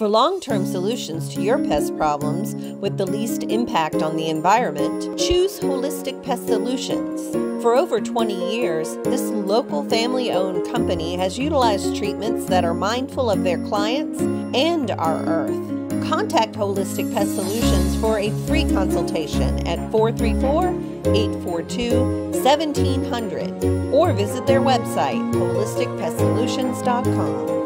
For long-term solutions to your pest problems with the least impact on the environment, choose Holistic Pest Solutions. For over 20 years, this local family-owned company has utilized treatments that are mindful of their clients and our earth. Contact Holistic Pest Solutions for a free consultation at 434-842-1700 or visit their website, holisticpestsolutions.com.